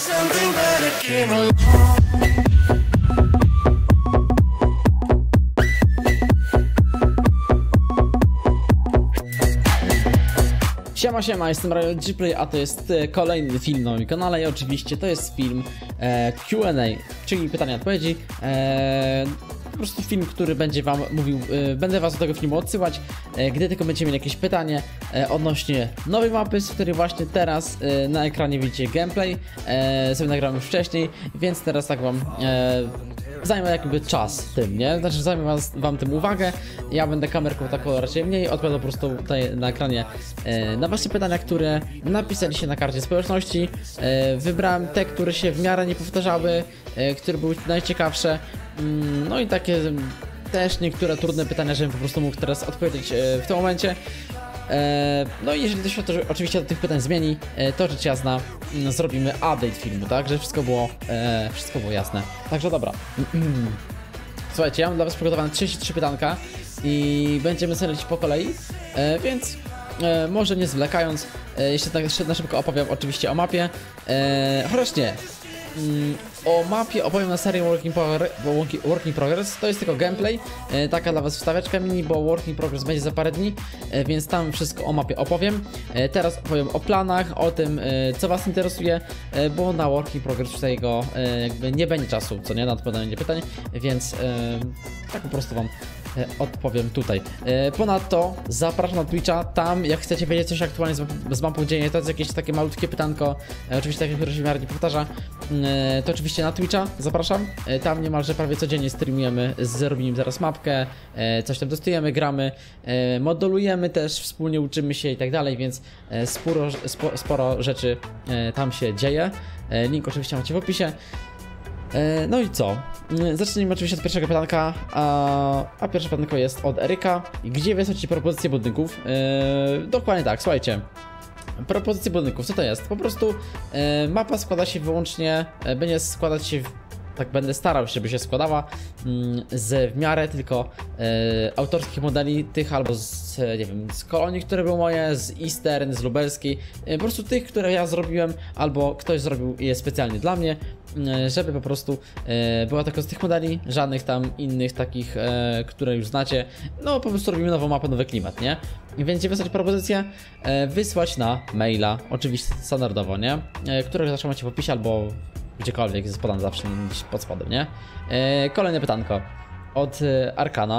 something better came along. Siema, jestem Ryan Gplay, a to jest kolejny film na moim kanale i oczywiście to jest film Q&A, czyli pytania-odpowiedzi. Po prostu film, który będzie wam mówił, będę was do tego filmu odsyłać, gdy tylko będziecie mieli jakieś pytanie odnośnie nowej mapy, z której właśnie teraz na ekranie widzicie gameplay. Sobie nagrałem już wcześniej, więc teraz tak wam zajmę jakby czas tym, nie? Znaczy zajmę wam tym uwagę. Ja będę kamerką taką raczej mniej, odpowiadam po prostu tutaj na ekranie na wasze pytania, które napisaliście na karcie społeczności. Wybrałem te, które się w miarę nie powtarzały, które były najciekawsze. No i takie też niektóre trudne pytania, żebym po prostu mógł teraz odpowiedzieć w tym momencie. No i jeżeli to się oczywiście do tych pytań zmieni, to rzecz jasna zrobimy update filmu, tak? Żeby wszystko było jasne. Także dobra. Słuchajcie, ja mam dla was przygotowane 33 pytanka i będziemy sobie lecieć po kolei, więc może nie zwlekając, jeszcze na szybko opowiem oczywiście o mapie, chociaż nie. O mapie opowiem na serii Working Progress. To jest tylko gameplay, taka dla was wstawiaczka mini, bo Working Progress będzie za parę dni, więc tam wszystko o mapie opowiem. Teraz opowiem o planach, o tym co was interesuje, bo na Working Progress tutaj jakby nie będzie czasu, co nie, na odpowiadanie pytań, więc tak po prostu wam odpowiem tutaj. Ponadto zapraszam na Twitcha, tam jak chcecie wiedzieć coś aktualnie z mapą dzieje, to jest jakieś takie malutkie pytanko, oczywiście takie, które się w miarę nie powtarza, to oczywiście na Twitcha zapraszam, tam niemalże prawie codziennie streamujemy, zrobimy zaraz mapkę, coś tam testujemy, gramy, modelujemy też, wspólnie uczymy się i tak dalej, więc sporo rzeczy tam się dzieje. Link oczywiście macie w opisie. No i co? Zacznijmy oczywiście od pierwszego pytanka, a pierwsze pytanko jest od Eryka. Gdzie wysłać propozycje budynków? Dokładnie tak, słuchajcie. Propozycje budynków, co to jest? Po prostu mapa składa się wyłącznie, będzie składać się tak będę starał się, żeby się składała z w miarę tylko autorskich modeli, tych albo z, nie wiem, z kolonii, które były moje, z Eastern, z lubelskiej, po prostu tych, które ja zrobiłem, albo ktoś zrobił je specjalnie dla mnie, żeby po prostu była tylko z tych modeli, żadnych tam innych takich, które już znacie. No po prostu robimy nową mapę, nowy klimat, nie? Więc gdzie wysłać propozycję? Wysłać na maila, oczywiście standardowo, nie? Którego zawsze macie w opisie albo gdziekolwiek, jest podam zawsze gdzieś pod spodem, nie? Kolejne pytanko od Arkana.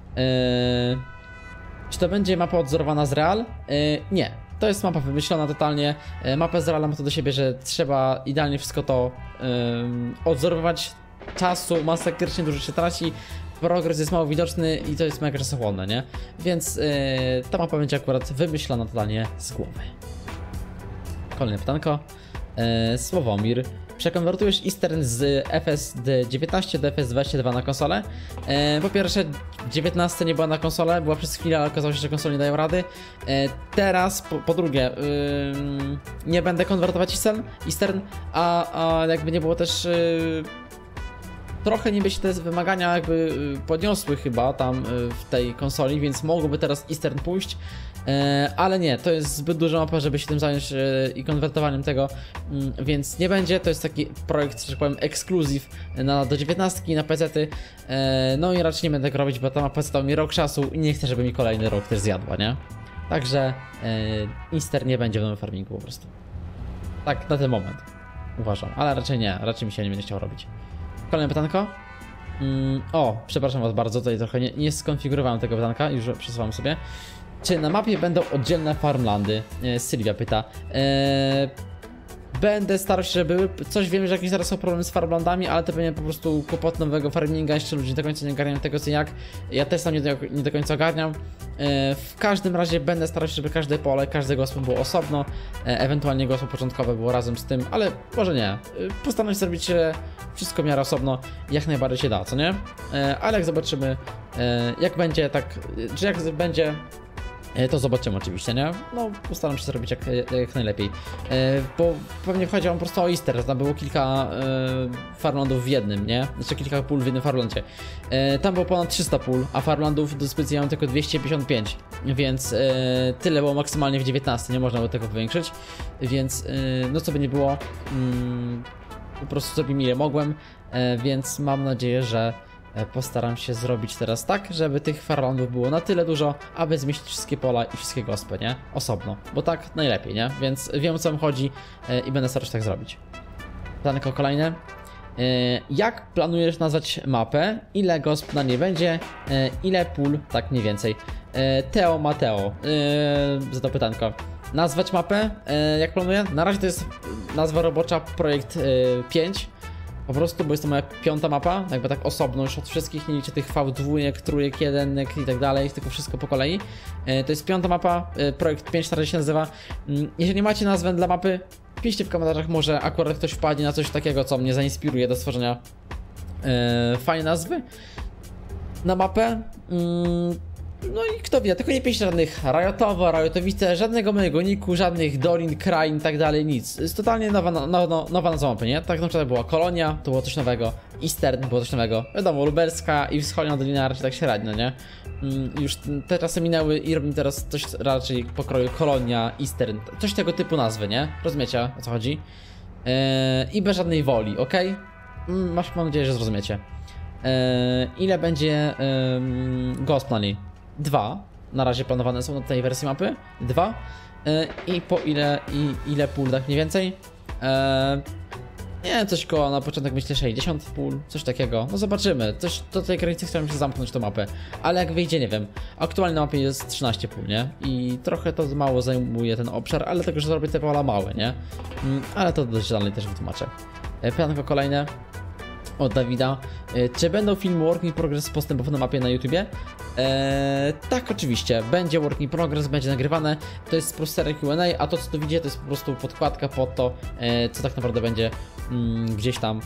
Czy to będzie mapa odzorowana z Real? Nie. To jest mapa wymyślona totalnie. Mapa z Reala ma to do siebie, że trzeba idealnie wszystko to odzorowywać. Czasu masakrycznie dużo się traci. Progres jest mało widoczny i to jest mega czasochłonne, nie? Więc ta mapa będzie akurat wymyślona totalnie z głowy. Kolejne pytanko. Sławomir. Przekonwertujesz Eastern z FSD19 do FS22 na konsolę? Po pierwsze, 19 nie była na konsolę, była przez chwilę, ale okazało się, że konsole nie dają rady. Teraz, po drugie, nie będę konwertować Eastern, a jakby nie było też... Trochę niby się te wymagania jakby podniosły chyba tam w tej konsoli, więc mogłoby teraz Eastern pójść, ale nie, to jest zbyt duża mapa, żeby się tym zająć i konwertowaniem tego, więc nie będzie. To jest taki projekt, że tak powiem, ekskluzyw do 19 na PC-ty, no i raczej nie będę tego robić, bo ta mapa stała mi rok czasu i nie chcę, żeby mi kolejny rok też zjadła, nie? Także Eastern nie będzie w nowym farmingu po prostu. Tak na ten moment uważam, ale raczej nie, raczej mi się nie będzie chciał robić. Kolejne pytanko. O, przepraszam was bardzo, tutaj trochę nie skonfigurowałem tego pytanka, już przesuwam sobie. Czy na mapie będą oddzielne farmlandy? Sylwia pyta. Będę starał się, żeby były. Coś wiem, że jakieś zaraz są problemy z farmlandami, ale to będzie po prostu kłopot nowego farminga. Jeszcze ludzie do końca nie ogarniają tego, co jak. Ja też sam nie do końca ogarniam. W każdym razie będę starał się, żeby każde pole, każde gospo było osobno. Ewentualnie gospo początkowe było razem z tym, ale może nie. Postaram się zrobić wszystko w miarę osobno, jak najbardziej się da, co nie? Ale jak zobaczymy, jak będzie tak, czy jak będzie To zobaczymy oczywiście, nie? No, postaram się zrobić jak najlepiej. Bo pewnie chodzi wam po prostu o Easter, tam było kilka Farmlandów w jednym, nie? Znaczy kilka pól w jednym Farmlandzie. Tam było ponad 300 pól, a Farmlandów do dyspozycji mam tylko 255, więc tyle było maksymalnie w 19, nie można było tego powiększyć. Więc, no co by nie było, po prostu zrobiłem ile mogłem, więc mam nadzieję, że postaram się zrobić teraz tak, żeby tych Farmlandów było na tyle dużo, aby zmieścić wszystkie pola i wszystkie gospy, nie? Osobno, bo tak najlepiej, nie? Więc wiem, o co mi chodzi i będę starał się tak zrobić. Pytanko kolejne. Jak planujesz nazwać mapę? Ile gosp na niej będzie? Ile pól? Tak mniej więcej. Teo Mateo za to pytanko. Nazwać mapę? Jak planuję? Na razie to jest nazwa robocza projekt 5. Po prostu, bo jest to moja 5. mapa, jakby tak osobno już od wszystkich, nie liczę tych V2, trójek, jedenek i tak dalej, tylko wszystko po kolei. To jest 5. mapa, projekt 5 na razie się nazywa. Jeżeli macie nazwę dla mapy, piszcie w komentarzach, może akurat ktoś wpadnie na coś takiego, co mnie zainspiruje do stworzenia fajnej nazwy na mapę. No i kto wie, tylko nie piszcie żadnych Riotowo, Riotowice, żadnego mojego niku, żadnych Dolin, Krain i tak dalej, nic. Jest totalnie nowa nazwa mapy, nie? Tak na przykład była Kolonia, to było coś nowego, Eastern było coś nowego, wiadomo, Lubelska i Wschodnia Dolina raczej tak średnio, nie? Już te czasy minęły i robimy teraz coś raczej pokroju Kolonia, Eastern, coś tego typu nazwy, nie? Rozumiecie, o co chodzi? I bez żadnej woli, ok? Mam nadzieję, że zrozumiecie. Ile będzie gosp na niej? 2. Na razie planowane są na tej wersji mapy. 2. I po ile pól, tak mniej więcej? Nie, coś koło na początek myślę 60 pól, coś takiego. No zobaczymy. Coś do tej granicy chciałem się zamknąć tą mapę. Ale jak wyjdzie, nie wiem. Aktualnie na mapie jest 13 pól, nie? I trochę to mało zajmuje ten obszar, ale tego, że zrobię te pola małe, nie? Ale to dość dalej też wytłumaczę. Pytanko kolejne od Dawida. Czy będą filmy Work in Progress postępowane na mapie na YouTubie? Tak, oczywiście. Będzie Work in Progress, będzie nagrywane. To jest po prostu seria Q&A, a to, co tu widzicie, to jest po prostu podkładka pod to, co tak naprawdę będzie gdzieś tam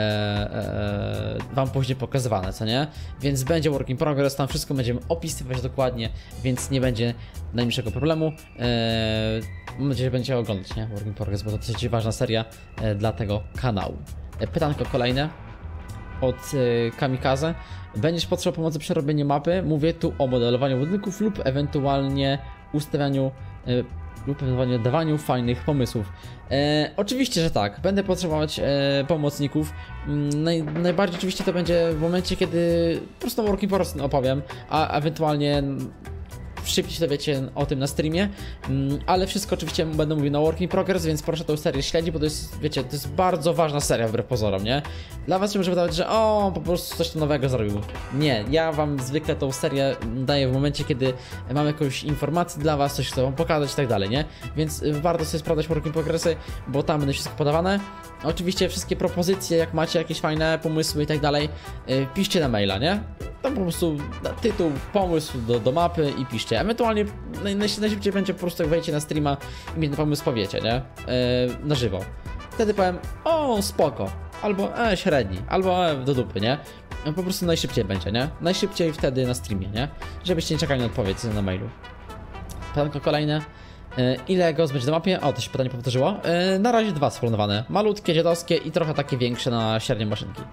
wam później pokazywane, co nie? Więc będzie Work in Progress, tam wszystko będziemy opisywać dokładnie, więc nie będzie najmniejszego problemu. Mam nadzieję, że będziecie oglądać, nie? Work in Progress, bo to dosyć ważna seria dla tego kanału. Pytanko kolejne od Kamikaze. Będziesz potrzebował pomocy przy robieniu mapy? Mówię tu o modelowaniu budynków lub ewentualnie ustawianiu lub ewentualnie dawaniu fajnych pomysłów. Oczywiście, że tak. Będę potrzebować pomocników. Najbardziej oczywiście to będzie w momencie, kiedy po prostu Work in Progress opowiem, a ewentualnie szybciej się dowiecie o tym na streamie, ale wszystko oczywiście będę mówił na Work in Progress, więc proszę tę serię śledzić, bo to jest, wiecie, to jest bardzo ważna seria wbrew pozorom, nie? Dla was się może wydawać, że po prostu coś nowego zrobił. Nie, ja wam zwykle tą serię daję w momencie, kiedy mam jakąś informację dla was, coś chcę wam pokazać i tak dalej, nie? Więc warto sobie sprawdzać Work in Progressy, bo tam będzie wszystko podawane. Oczywiście wszystkie propozycje, jak macie jakieś fajne pomysły i tak dalej, piszcie na maila, nie? Tam po prostu tytuł, pomysł do mapy i piszcie. Ewentualnie najszybciej będzie po prostu jak wejdziecie na streama i mi ten pomysł powiecie, nie? Na żywo. Wtedy powiem, spoko, albo średni, albo do dupy, nie? Po prostu najszybciej będzie, nie? Najszybciej wtedy na streamie, nie? Żebyście nie czekali na odpowiedź na mailu. Pytanko kolejne. Ile ghost będzie na mapie? To się pytanie powtórzyło. Na razie 2 splanowane. Malutkie, dziadowskie i trochę takie większe na średnie maszynki.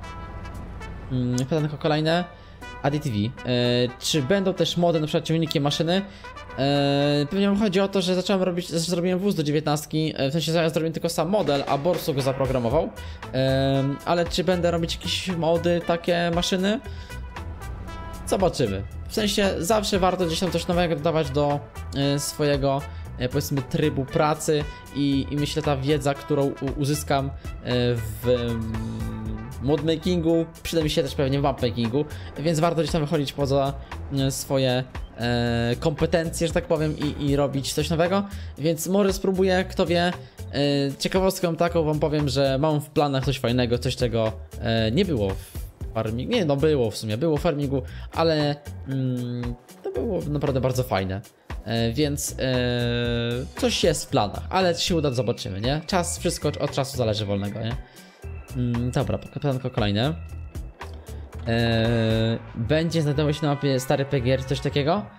Pytanko kolejne. ADTV. Czy będą też mody na przykład ciągniki maszyny? Pewnie wam chodzi o to, że zrobiłem wóz do 19, w sensie ja zrobiłem tylko sam model, a Borsu go zaprogramował. Ale czy będę robić jakieś mody, takie maszyny? Zobaczymy. W sensie zawsze warto gdzieś tam coś nowego dodawać do swojego, powiedzmy, trybu pracy i myślę, ta wiedza, którą uzyskam w modmakingu, przyda mi się też pewnie w mapmakingu, więc warto gdzieś tam wychodzić poza swoje kompetencje, że tak powiem, i robić coś nowego, więc może spróbuję, kto wie. Ciekawostką taką wam powiem, że mam w planach coś fajnego, coś czego nie było w farmingu, nie, no było w sumie, było w farmingu, ale to było naprawdę bardzo fajne. Więc coś jest w planach, ale czy się uda, zobaczymy, nie? Czas, wszystko od czasu zależy wolnego, nie? Dobra, pytanko kolejne. Będzie znajdował się na mapie stary PGR, coś takiego?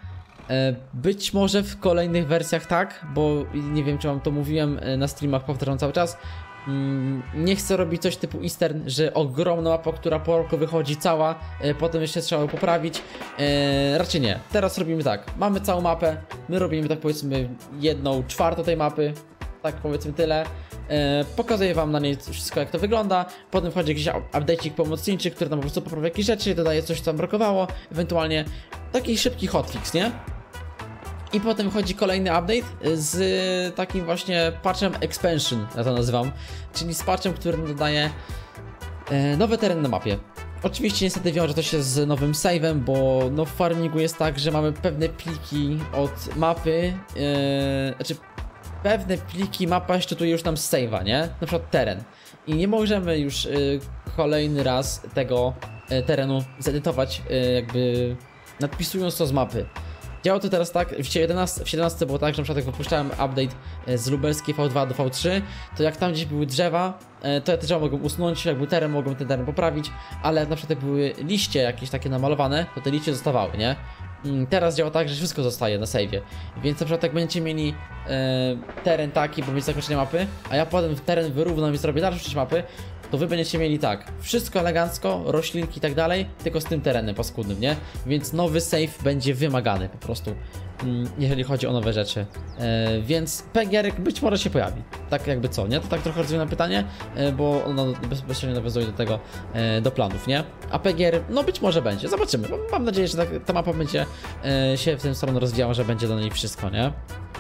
Być może w kolejnych wersjach tak, bo nie wiem czy wam to mówiłem na streamach, powtarzam cały czas. Nie chcę robić coś typu Eastern, że ogromna mapa, która po roku wychodzi cała, potem jeszcze trzeba ją poprawić. Raczej nie. Teraz robimy tak, mamy całą mapę, my robimy tak powiedzmy 1/4 tej mapy, tak powiedzmy tyle. Pokazuję wam na niej wszystko jak to wygląda. Potem wchodzi jakiś update'ik pomocniczy, który tam po prostu poprawia jakieś rzeczy, dodaje coś co tam brakowało, ewentualnie taki szybki hotfix, nie? I potem wchodzi kolejny update z takim właśnie patchem expansion, ja to nazywam, czyli z patchem, który dodaje nowe tereny na mapie. Oczywiście niestety wiąże to się z nowym save'em, bo no w farmingu jest tak, że mamy pewne pliki od mapy, znaczy pewne pliki mapa szczytuje już nam z save'a, nie? Na przykład teren. I nie możemy już kolejny raz tego terenu zedytować jakby nadpisując to z mapy. Działa to teraz tak, w 17 było tak, że na przykład jak wypuszczałem update z lubelskiej V2 do V3, to jak tam gdzieś były drzewa, to te drzewa mogą usunąć, jak był teren, mogą ten teren poprawić, ale jak na przykład jak były liście jakieś takie namalowane, to te liście zostawały, nie? Teraz działa tak, że wszystko zostaje na save'ie, więc na przykład jak będziecie mieli teren taki, bo będzie zakończenie mapy, a ja potem teren wyrównam i zrobię dalszą część mapy, to wy będziecie mieli tak, wszystko elegancko, roślinki i tak dalej, tylko z tym terenem paskudnym, nie? Więc nowy save będzie wymagany po prostu, jeżeli chodzi o nowe rzeczy. Więc PGR być może się pojawi, tak jakby co, nie? To tak trochę rozwijam pytanie, bo ono bezpośrednio nawiązuje do tego, do planów, nie? A PGR, no być może będzie, zobaczymy. Mam nadzieję, że ta mapa będzie się w tym stronę rozwijała, że będzie do niej wszystko, nie?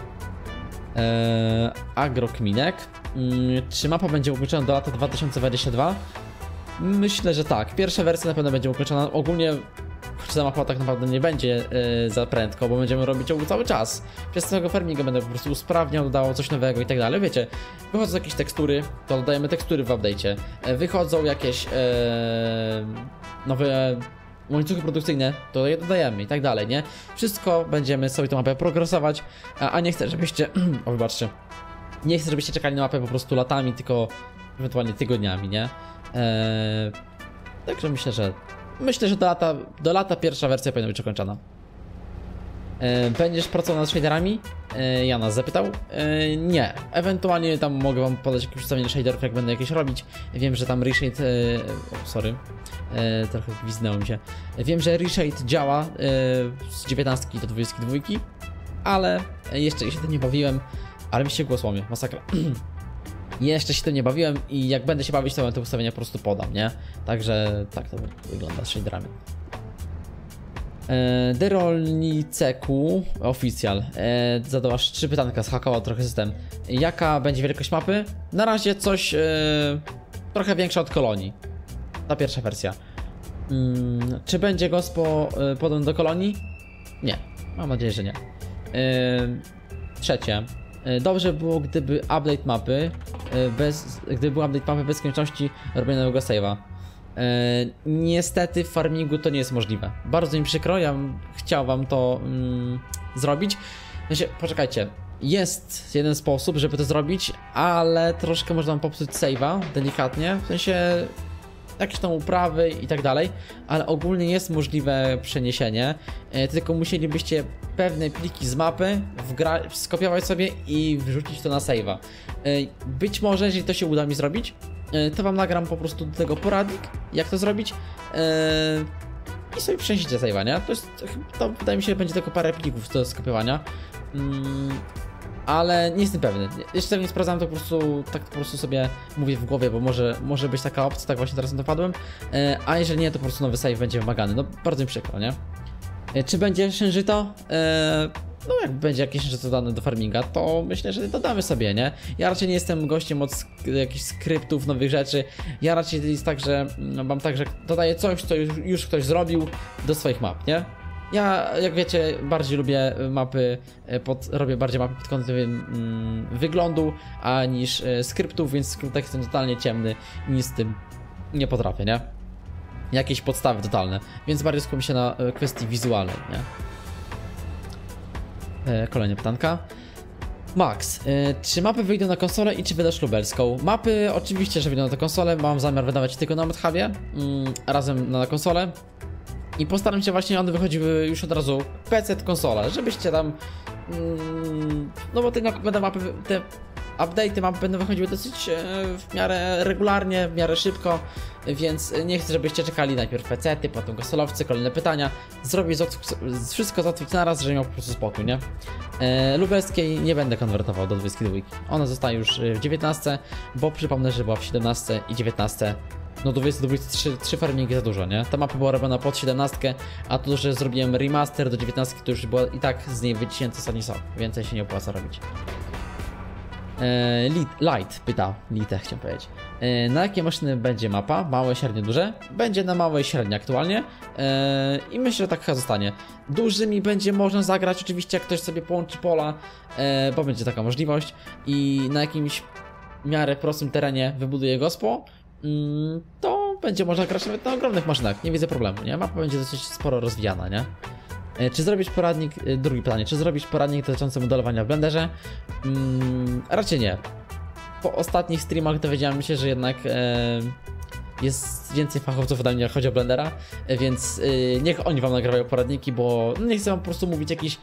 Agrokminek. Czy mapa będzie ukończona do lata 2022? Myślę, że tak. Pierwsza wersja na pewno będzie ukończona. Ogólnie ta mapa tak naprawdę nie będzie za prędko, bo będziemy robić ją cały czas. Przez całego farminga będę po prostu usprawniał, dodawał coś nowego i tak dalej. Wiecie, wychodzą jakieś tekstury, to dodajemy tekstury w update'cie. Wychodzą jakieś nowe łańcuchy produkcyjne, to je dodajemy i tak dalej, nie? Wszystko będziemy sobie tę mapę progresować, a nie chcę, żebyście... o, wybaczcie. Nie chcę, żebyście czekali na mapę po prostu latami, tylko ewentualnie tygodniami, nie? Także myślę, że do lata pierwsza wersja powinna być ukończona. Będziesz pracował nad shaderami? Jana zapytał. Nie. Ewentualnie tam mogę wam podać jakieś ustawienie shaderów, jak będę jakieś robić. Wiem, że tam reshade... sorry. Trochę gwizdnęło mi się. Wiem, że reshade działa z 19 do 22, ale jeszcze się tym nie bawiłem. Ale mi się głos łamie, masakra. Jeszcze się tym nie bawiłem i jak będę się bawić, to te ustawienia po prostu podam, nie? Także tak to wygląda z shaderami. Derolniceku Oficjal zadałaś 3 pytanka, zhakował trochę system. Jaka będzie wielkość mapy? Na razie coś trochę większa od kolonii. Ta pierwsza wersja. Czy będzie gospo podobny do kolonii? Nie, mam nadzieję, że nie. Trzecie. Dobrze było, gdyby update mapy bez konieczności robienia nowego save'a. Niestety w farmingu to nie jest możliwe. Bardzo mi przykro, ja bym chciał wam to zrobić. Znaczy, poczekajcie, jest jeden sposób, żeby to zrobić, ale troszkę można wam popsuć save'a, delikatnie, w sensie jakieś tam uprawy i tak dalej, ale ogólnie jest możliwe przeniesienie, tylko musielibyście pewne pliki z mapy skopiować sobie i wrzucić to na save'a. Być może, jeżeli to się uda mi zrobić, to wam nagram po prostu do tego poradnik, jak to zrobić i sobie przeniesiecie save'a, nie? To wydaje mi się, że będzie tylko parę plików do skopiowania. Ale nie jestem pewny. Jeszcze tego nie sprawdzałem, to po prostu sobie mówię w głowie, bo może być taka opcja, tak właśnie teraz na to padłem. A jeżeli nie, to po prostu nowy save będzie wymagany. No bardzo mi przykro, nie? Czy będzie szynżyto? No jak będzie jakieś szynżyto dane do farminga, to myślę, że dodamy sobie, nie? Ja raczej nie jestem gościem od jakichś skryptów, nowych rzeczy. Ja raczej jest tak, że mam tak, że dodaję coś, co już ktoś zrobił do swoich map, nie? Ja, jak wiecie, bardziej lubię mapy, robię bardziej mapy pod kątem wyglądu, niż skryptów, więc w skryptach jestem totalnie ciemny i nic z tym nie potrafię, nie? Jakieś podstawy totalne, więc bardziej skupiam się na kwestii wizualnej, nie? Kolejne pytanka. Max, czy mapy wyjdą na konsolę i czy wydasz lubelską? Mapy oczywiście, że wyjdą na tę konsolę, mam zamiar wydawać tylko na ModHubie, razem na konsolę. I postaram się właśnie, one wychodziły już od razu PC, konsola, żebyście tam... no bo te mapy, te update'y mapy będą wychodziły dosyć w miarę regularnie, w miarę szybko, więc nie chcę, żebyście czekali najpierw PC-ty, potem konsolowcy, kolejne pytania. Zrobię wszystko załatwić naraz, żeby miał po prostu spokój, nie? Lubelskiej nie będę konwertował do 22. Ona zostaje już w 19, bo przypomnę, że była w 17 i 19. No do 23 farmingi za dużo, nie? Ta mapa była robiona pod 17, a to, że zrobiłem remaster do 19, to już była i tak z niej wyciśnięty ostatni sok. Więcej się nie opłaca robić. Light pyta, Lite chciałem powiedzieć. Na jakie maszyny będzie mapa? Małe, średnie, duże? Będzie na małe i średnie aktualnie. I myślę, że tak chyba zostanie. Dużymi będzie można zagrać oczywiście, jak ktoś sobie połączy pola, bo będzie taka możliwość. I na jakimś w miarę prostym terenie wybuduje gospo, to będzie można grać nawet na ogromnych maszynach. Nie widzę problemu, nie? Mapa będzie dosyć sporo rozwijana, nie? Czy zrobisz poradnik, drugie pytanie, czy zrobisz poradnik dotyczący modelowania w Blenderze? Raczej nie. Po ostatnich streamach dowiedziałem się, że jednak jest więcej fachowców ode mnie, jak chodzi o Blendera, więc niech oni wam nagrywają poradniki, bo nie chcę wam po prostu mówić jakichś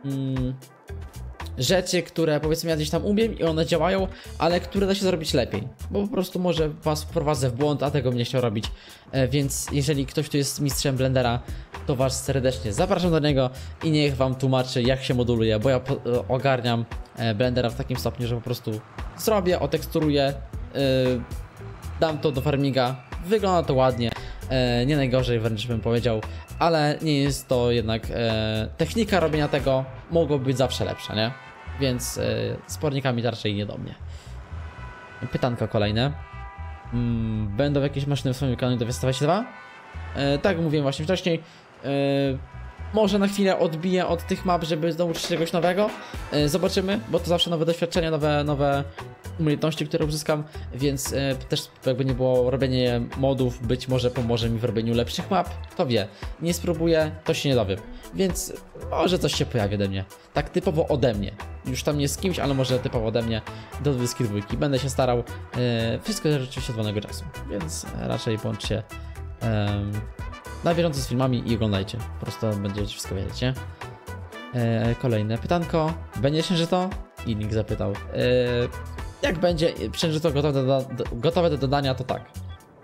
rzeczy, które powiedzmy ja gdzieś tam umiem i one działają, ale które da się zrobić lepiej, bo po prostu może was wprowadzę w błąd, a tego bym nie chciał robić, więc jeżeli ktoś tu jest mistrzem Blendera, to was serdecznie zapraszam do niego i niech wam tłumaczy, jak się moduluje, bo ja ogarniam Blendera w takim stopniu, że po prostu zrobię, oteksturuję, dam to do farminga, wygląda to ładnie, nie najgorzej wręcz bym powiedział, ale nie jest to jednak technika robienia tego mogłoby być zawsze lepsza, nie? Więc spornikami raczej nie do mnie. Pytanko kolejne. Będą jakieś maszyny w swoim kanale do Wystawa 2? Tak jak mówiłem właśnie wcześniej, może na chwilę odbiję od tych map, żeby nauczyć się czegoś nowego. Zobaczymy, bo to zawsze nowe doświadczenia, nowe umiejętności, które uzyskam, więc też jakby nie było, robienie modów być może pomoże mi w robieniu lepszych map. Kto wie, nie spróbuję, to się nie dowiem, więc może coś się pojawi ode mnie. Tak typowo ode mnie. Już tam nie z kimś, ale może typowo ode mnie do 22. Będę się starał. Wszystko zależy oczywiście od wolnego czasu, więc raczej bądźcie na bieżąco z filmami i oglądajcie. Po prostu będziecie wszystko wiedzieć, nie? Kolejne pytanko. Będzie księżyto? I Link zapytał. Jak będzie księżyto gotowe do dodania, to tak.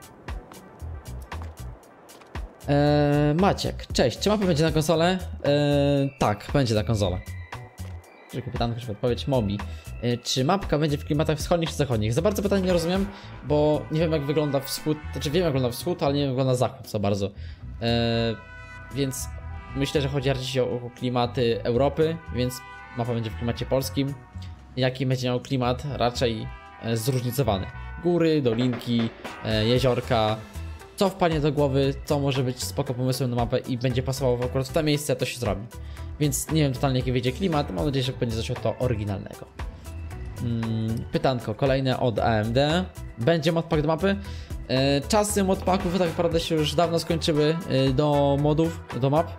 Maciek, cześć. Czy mapa będzie na konsolę? Tak, będzie na konsolę. Tylko pytanko, żeby odpowiedź. Mobi. Czy mapka będzie w klimatach wschodnich czy zachodnich? Za bardzo pytania nie rozumiem, bo nie wiem jak wygląda wschód, znaczy wiem jak wygląda wschód, ale nie wiem jak wygląda zachód za bardzo. Więc myślę, że chodzi raczej o klimaty Europy, więc mapa będzie w klimacie polskim. Jaki będzie miał klimat? Raczej zróżnicowany. Góry, dolinki, jeziorka. Co wpadnie do głowy, co może być spoko pomysłem na mapę i będzie pasowało akurat w to miejsce, to się zrobi. Więc nie wiem totalnie jaki wyjdzie klimat, mam nadzieję, że będzie coś od to oryginalnego. Pytanko kolejne od AMD. Będzie modpack do mapy? Czasy modpacków tak naprawdę się już dawno skończyły do modów, do map.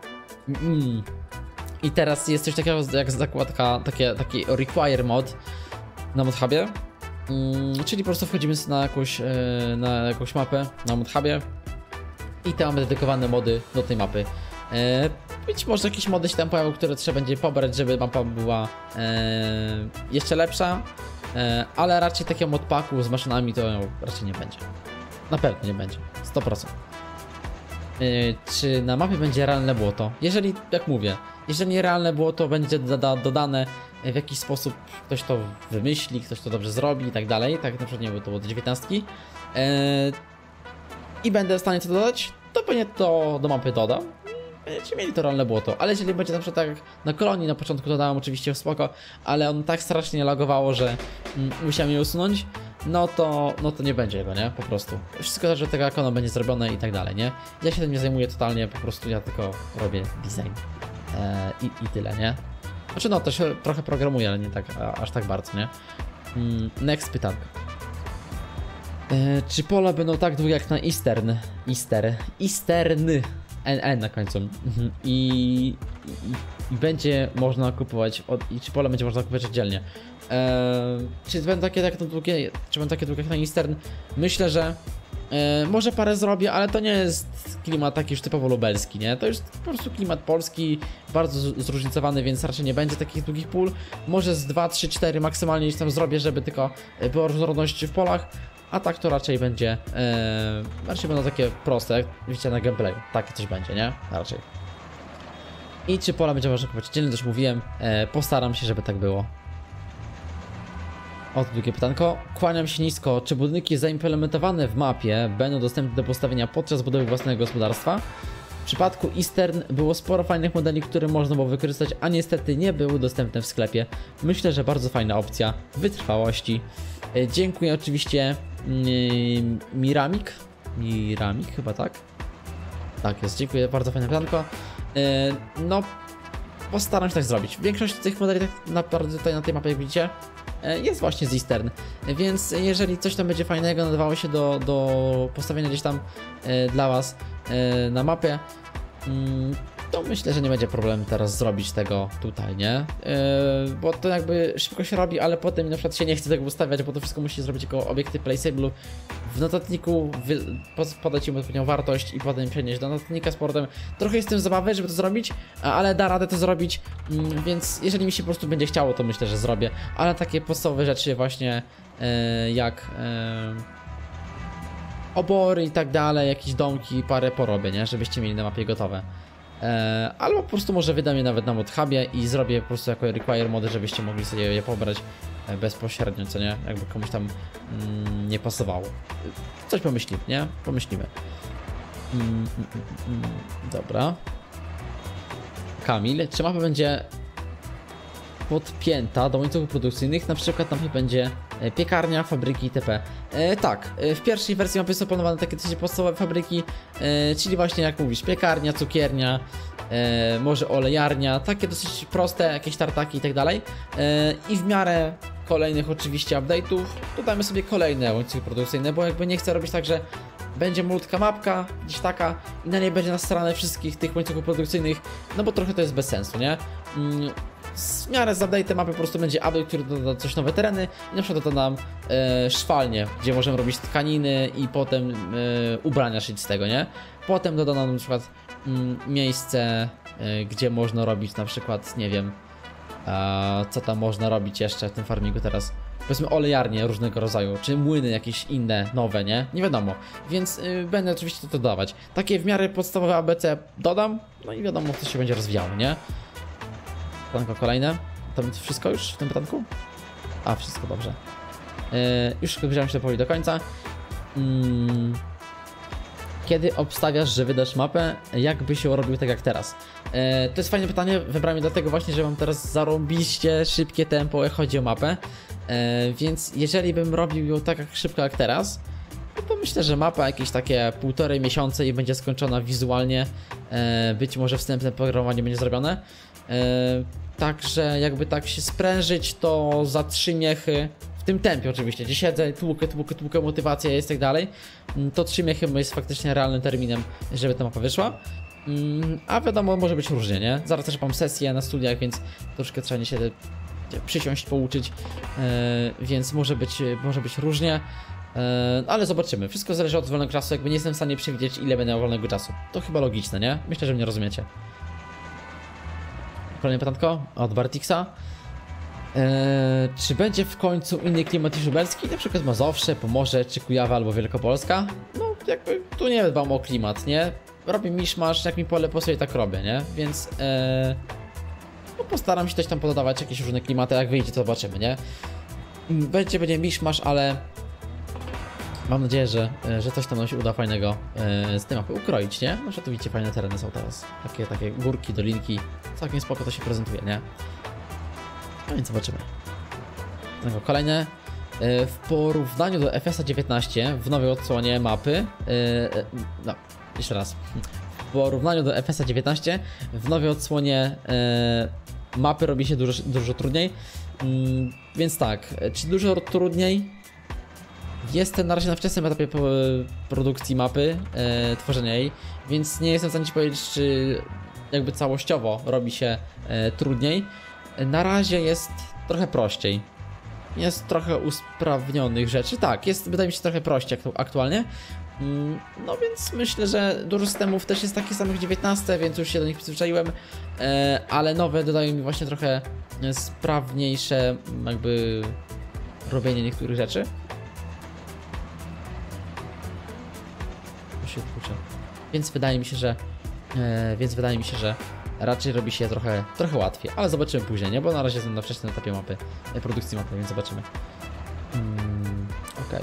I teraz jest coś takiego jak zakładka, taki require mod na modhubie. Czyli po prostu wchodzimy na jakąś mapę na modhubie i tam mamy dedykowane mody do tej mapy. Być może jakieś mody się tam pojawią, które trzeba będzie pobrać, żeby mapa była jeszcze lepsza, ale raczej takiego modpacku z maszynami to raczej nie będzie. Na pewno nie będzie, 100%. Czy na mapie będzie realne błoto? Jeżeli, jak mówię, jeżeli realne błoto będzie dodane w jakiś sposób, ktoś to wymyśli, ktoś to dobrze zrobi i tak dalej, tak na przykład nie było to do 19 i będę w stanie to dodać, to pewnie to do mapy dodam. Będziecie mieli to realne błoto, ale jeżeli będzie na przykład tak jak na kolonii na początku dodałem oczywiście spoko, ale on tak strasznie lagowało, że musiałem je usunąć, no to nie będzie go, nie? Po prostu. Wszystko zależy od tego, jak ono będzie zrobione i tak dalej, nie? Ja się tym nie zajmuję totalnie, po prostu ja tylko robię design i tyle, nie? Znaczy no, też trochę programuję, ale nie tak, aż tak bardzo, nie? Next pytanko. Czy pola będą tak długie jak na Easterny N na końcu i będzie można kupować i czy pole będzie można kupować oddzielnie. Czy będą takie długie jak na Eastern? Myślę, że Może parę zrobię, ale to nie jest klimat taki już typowo lubelski, nie? To jest po prostu klimat polski, bardzo zróżnicowany, więc raczej nie będzie takich długich pól. Może z 2, 3, 4 maksymalnie gdzieś tam zrobię, żeby tylko była różnorodność w polach. A tak to raczej będzie, raczej będą takie proste, jak widzicie na gameplayu. Takie coś będzie, nie? Raczej. I czy pola będzie można kupować dzielnie, też mówiłem. Postaram się, żeby tak było. O, drugie pytanko. Kłaniam się nisko. Czy budynki zaimplementowane w mapie będą dostępne do postawienia podczas budowy własnego gospodarstwa? W przypadku Eastern było sporo fajnych modeli, które można było wykorzystać, a niestety nie były dostępne w sklepie. Myślę, że bardzo fajna opcja wytrwałości. Dziękuję oczywiście Miramik chyba, tak? Tak jest, dziękuję, bardzo fajne pytanko. No, postaram się tak zrobić. Większość tych modeli tak naprawdę tutaj na tej mapie, jak widzicie, jest właśnie z Eastern, więc jeżeli coś tam będzie fajnego nadawało się do postawienia gdzieś tam dla Was na mapie, to myślę, że nie będzie problemu teraz zrobić tego tutaj, nie? Bo to jakby szybko się robi, ale potem na przykład się nie chce tego ustawiać, bo to wszystko musi zrobić jako obiekty placeable w notatniku, podać im odpowiednią wartość i potem przenieść do notatnika z portem. Trochę jest z tym zabawy, żeby to zrobić, ale da radę to zrobić, więc jeżeli mi się po prostu będzie chciało, to myślę, że zrobię. Ale takie podstawowe rzeczy właśnie jak obory i tak dalej, jakieś domki, parę porobię, nie? Żebyście mieli na mapie gotowe. Albo po prostu może wydam je nawet na modhubie i zrobię po prostu jako require mody, żebyście mogli sobie je pobrać bezpośrednio, co nie? Jakby komuś tam nie pasowało. Coś pomyślimy, nie? Pomyślimy. Dobra. Kamil, czy mapa będzie podpięta do łańcuchów produkcyjnych, na przykład tam będzie piekarnia, fabryki itp. Tak, w pierwszej wersji mapy są planowane takie dosyć podstawowe fabryki, czyli właśnie jak mówisz, piekarnia, cukiernia, może olejarnia, takie dosyć proste, jakieś tartaki i tak dalej. I w miarę kolejnych oczywiście update'ów dodamy sobie kolejne łańcuchy produkcyjne, bo jakby nie chcę robić tak, że będzie malutka mapka, gdzieś taka i na niej będzie nastrane wszystkich tych łańcuchów produkcyjnych, no bo trochę to jest bez sensu, nie? W miarę z update'em mapy po prostu będzie update, który doda coś nowe tereny i na przykład doda nam szwalnię, gdzie możemy robić tkaniny i potem ubrania szyć z tego, nie? Potem doda nam na przykład miejsce, gdzie można robić na przykład, nie wiem, co tam można robić jeszcze w tym farmingu teraz. Powiedzmy olejarnie różnego rodzaju, czy młyny jakieś inne, nowe, nie? Nie wiadomo. Więc będę oczywiście to dodawać. Takie w miarę podstawowe ABC dodam, no i wiadomo, co się będzie rozwijało, nie? Pytanko kolejne. To wszystko już w tym pytanku? A, wszystko dobrze. Już zbliżam się powoli do końca. Kiedy obstawiasz, że wydasz mapę, jakby się robił tak jak teraz? To jest fajne pytanie, wybrałem je dlatego właśnie, że mam teraz zarąbiście szybkie tempo, jak chodzi o mapę. Więc jeżeli bym robił ją tak jak szybko jak teraz, to myślę, że mapa jakieś takie 1,5 miesiąca i będzie skończona wizualnie. Być może wstępne programowanie będzie zrobione. Także jakby tak się sprężyć, to za 3 miechy, w tym tempie oczywiście, gdzie siedzę, tłukę, motywacja jest i tak dalej, to 3 miechy jest faktycznie realnym terminem, żeby ta mapa wyszła. A wiadomo, może być różnie, nie? Zaraz też mam sesję na studiach, więc troszkę trzeba się przysiąść, pouczyć, więc może być różnie. Ale zobaczymy, wszystko zależy od wolnego czasu, jakby nie jestem w stanie przewidzieć, ile będę miał wolnego czasu. To chyba logiczne, nie? Myślę, że mnie rozumiecie. Kolejne pytanko od Bartixa. Czy będzie w końcu inny klimat niż lubelski? Na przykład Mazowsze, Pomorze, czy Kujawa albo Wielkopolska? No jakby tu nie dbam o klimat, nie? Robię miszmasz, jak mi pole pasuje, tak robię, nie? Więc no postaram się też tam podawać jakieś różne klimaty, jak wyjdzie, to zobaczymy, nie? Będzie miszmasz, ale mam nadzieję, że coś tam nam się uda fajnego z tej mapy ukroić, nie? No, że tu widzicie, fajne tereny są teraz. Takie górki, dolinki. Całkiem spoko to się prezentuje, nie? No więc zobaczymy. Kolejne. W porównaniu do FS 19 w nowej odsłonie mapy. No, jeszcze raz. W porównaniu do FS 19 w nowej odsłonie mapy robi się dużo trudniej. Więc tak, czy dużo trudniej? Jestem na razie na wczesnym etapie produkcji mapy, tworzenia jej, więc nie jestem w stanie ci powiedzieć, czy jakby całościowo robi się trudniej. Na razie jest trochę prościej. Jest trochę usprawnionych rzeczy. Tak, jest, wydaje mi się, trochę prościej aktualnie. No więc myślę, że dużo systemów też jest takich samych 19, więc już się do nich przyzwyczaiłem, ale nowe dodają mi właśnie trochę sprawniejsze jakby robienie niektórych rzeczy. To się odpuszcza. Więc wydaje mi się, że raczej robi się trochę łatwiej, ale zobaczymy później, nie? Bo na razie jestem na wczesnym etapie mapy, produkcji mapy, więc zobaczymy. Okej.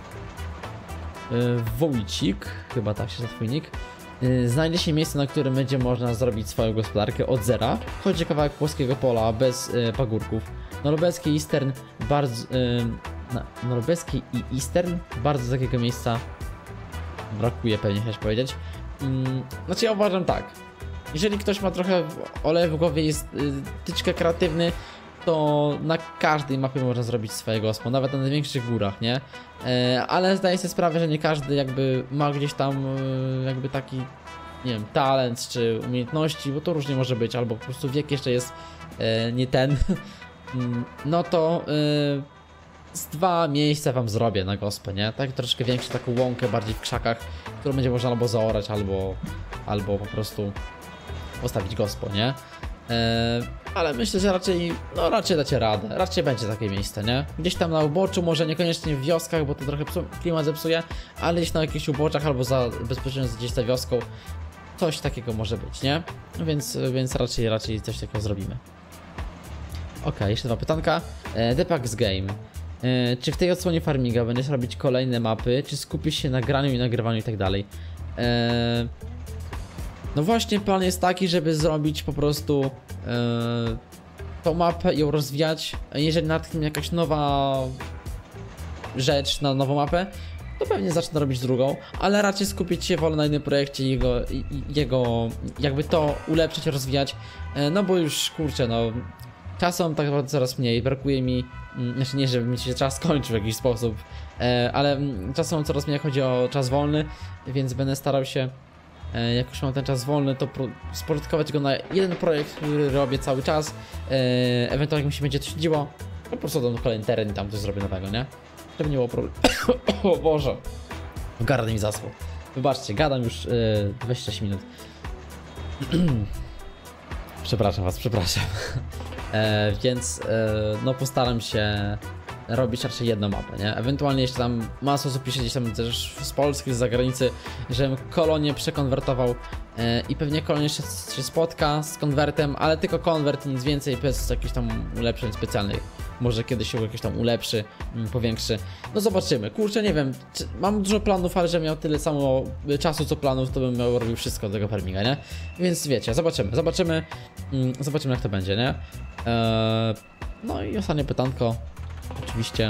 Wójcik, chyba tak się za twój nick. Znajdzie się miejsce, na którym będzie można zrobić swoją gospodarkę od zera. Chodzi o kawałek płaskiego pola bez pagórków. Norweski Eastern bardzo... Norweski i Eastern bardzo takiego miejsca brakuje, pewnie chciałeś powiedzieć. Znaczy ja uważam tak. Jeżeli ktoś ma trochę oleju w głowie, jest tyczkę kreatywny, to na każdej mapie można zrobić swojego ospo, nawet na największych górach, nie? Ale zdaję sobie sprawę, że nie każdy jakby ma gdzieś tam jakby taki, nie wiem, talent czy umiejętności, bo to różnie może być, albo po prostu wiek jeszcze jest nie ten. No to z 2 miejsca wam zrobię na gospę, nie? Tak troszkę większe, taką łąkę bardziej w krzakach, którą będzie można albo zaorać, albo po prostu postawić gospo, nie? Ale myślę, że raczej dacie radę, raczej będzie takie miejsce, nie? Gdzieś tam na uboczu, może niekoniecznie w wioskach, bo to trochę klimat zepsuje, ale gdzieś na jakichś uboczach albo bezpośrednio gdzieś za wioską, coś takiego może być, nie? Więc raczej coś takiego zrobimy. Okej, jeszcze 2 pytanka. Depax Game. Czy w tej odsłonie farminga będziesz robić kolejne mapy, czy skupisz się na graniu i nagrywaniu i tak dalej? No właśnie, plan jest taki, żeby zrobić po prostu tą mapę i ją rozwijać. Jeżeli natknie jakaś nowa rzecz na nową mapę, to pewnie zacznę robić drugą, ale raczej skupić się wolę na innym projekcie i jego jakby to ulepszyć, rozwijać. No bo już kurczę, no czasem tak naprawdę coraz mniej, brakuje mi, znaczy nie, żeby mi się czas skończył w jakiś sposób, ale czasem coraz mniej chodzi o czas wolny, więc będę starał się, jak już mam ten czas wolny, to spożytkować go na jeden projekt, który robię cały czas. Ewentualnie jak mi się będzie coś dziło, po prostu dam kolejny teren i tam coś zrobię nowego, nie? Żeby nie było problemu. O Boże, gardło mi zaschło. Wybaczcie, gadam już 26 minut. Przepraszam was, przepraszam. Więc no postaram się robić raczej jedną mapę, nie? Ewentualnie jeszcze tam masa osób pisze gdzieś tam też z Polski, z zagranicy, żebym kolonię przekonwertował i pewnie kolonia jeszcze się spotka z konwertem, ale tylko konwert i nic więcej, bez jakichś tam ulepszeń specjalnych. Może kiedyś się jakieś tam ulepszy, powiększy. No zobaczymy. Kurczę, nie wiem, mam dużo planów, ale że miał tyle samo czasu co planów, to bym robił wszystko do tego farminga, nie? Więc wiecie, zobaczymy jak to będzie, nie? No i ostatnie pytanko. Oczywiście.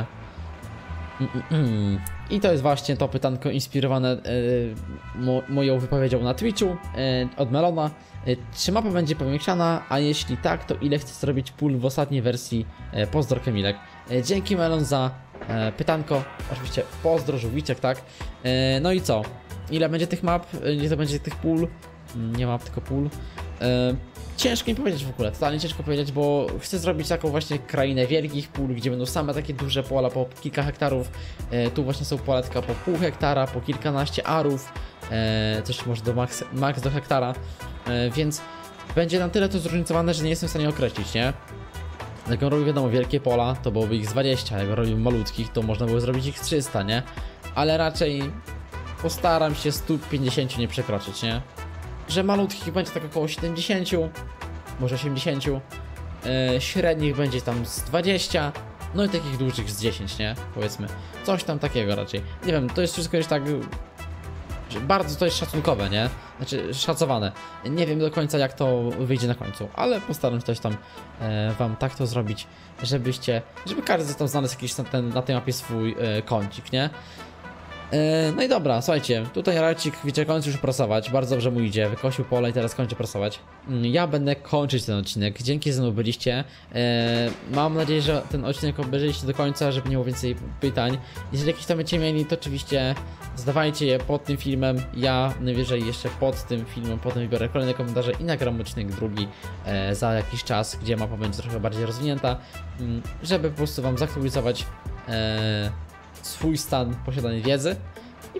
I to jest właśnie to pytanko inspirowane moją wypowiedzią na Twitchu od Melona. Czy mapa będzie powiększana, a jeśli tak, to ile chcesz zrobić pól w ostatniej wersji? Pozdro Kamilek. Dzięki Melon za pytanko. Oczywiście pozdro żółwiczek, tak? No i co? Ile będzie tych map? Ile to będzie tych pól? Nie map, tylko pól. Ciężko mi powiedzieć w ogóle, totalnie ciężko powiedzieć, bo chcę zrobić taką właśnie krainę wielkich pól, gdzie będą same takie duże pola po kilka hektarów. Tu właśnie są pola tylko po pół hektara, po kilkanaście arów, coś może do max do hektara, więc będzie na tyle to zróżnicowane, że nie jestem w stanie określić, nie? Jak on robi, wiadomo, wielkie pola, to byłoby ich z 20, jak on robi malutkich, to można było zrobić ich z 300, nie? Ale raczej postaram się 150 nie przekroczyć, nie? Że malutkich będzie tak około 70, może 80, średnich będzie tam z 20, no i takich dużych z 10, nie? Powiedzmy, coś tam takiego raczej. Nie wiem, to jest wszystko już tak, że bardzo to jest szacunkowe, nie? Znaczy szacowane. Nie wiem do końca jak to wyjdzie na końcu, ale postaram się coś tam wam tak to zrobić, żeby każdy tam znalazł jakiś na tej mapie swój kącik, nie? No i dobra, słuchajcie, tutaj Rajcik kończy już prasować, bardzo dobrze mu idzie, wykosił pole i teraz kończy prasować. Ja będę kończyć ten odcinek, dzięki, że ze mną byliście. Mam nadzieję, że ten odcinek obejrzeliście do końca, żeby nie było więcej pytań. Jeżeli jakieś tam będziecie mieli, to oczywiście zadawajcie je pod tym filmem. Ja najwyżej jeszcze pod tym filmem, potem wybiorę kolejne komentarze i nagram odcinek drugi za jakiś czas, gdzie mapa będzie trochę bardziej rozwinięta, żeby po prostu wam zaktualizować swój stan posiadanej wiedzy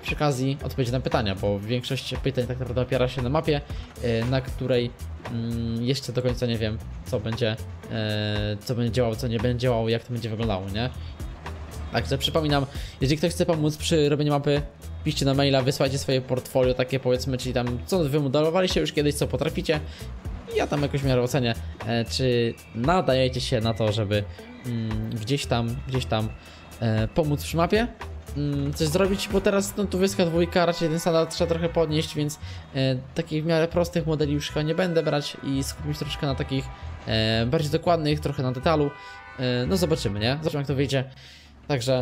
przy okazji odpowiedzi na pytania, bo większość pytań tak naprawdę opiera się na mapie, na której jeszcze do końca nie wiem, co będzie działało, co nie będzie działało, jak to będzie wyglądało, nie? Także przypominam, jeżeli ktoś chce pomóc przy robieniu mapy, piszcie na maila, wysłajcie swoje portfolio takie, powiedzmy, czyli tam co wymodelowaliście już kiedyś, co potraficie. I ja tam jakoś w miarę ocenię, czy nadajecie się na to, żeby gdzieś tam pomóc przy mapie, coś zrobić, bo teraz no tu Wyska dwójka, raczej ten standard trzeba trochę podnieść, więc takich w miarę prostych modeli już chyba nie będę brać i skupić troszkę na takich bardziej dokładnych, trochę na detalu. No zobaczymy, nie? Zobaczymy, jak to wyjdzie. Także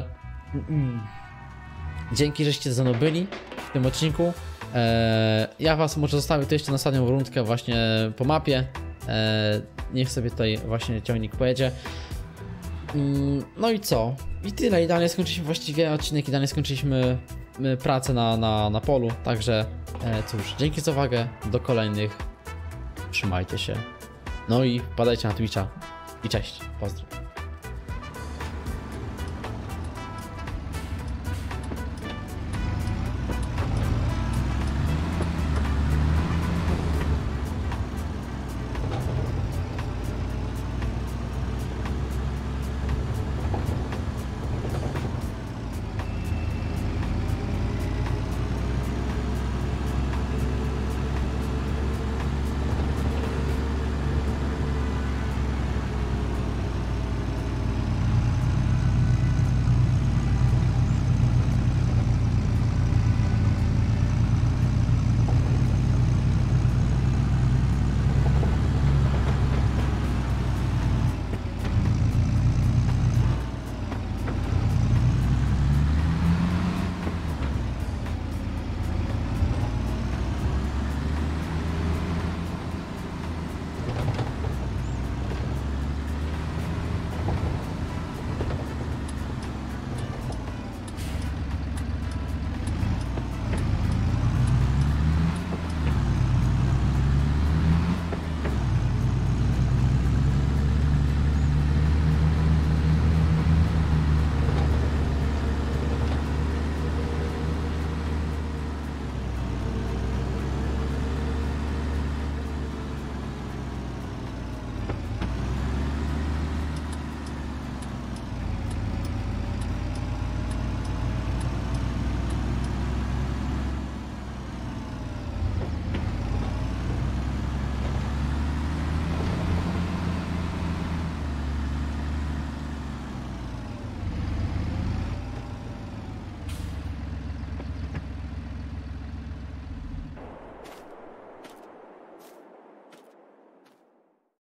dzięki, żeście ze mną byli w tym odcinku. Ja was może zostawię tu jeszcze na ostatnią rundkę właśnie po mapie. Niech sobie tutaj właśnie ciągnik pojedzie. No i co? I tyle. Idealnie skończyliśmy właściwie odcinek, idealnie skończyliśmy pracę na polu. Także cóż, dzięki za uwagę. Do kolejnych. Trzymajcie się. No i wpadajcie na Twitcha. I cześć. Pozdro.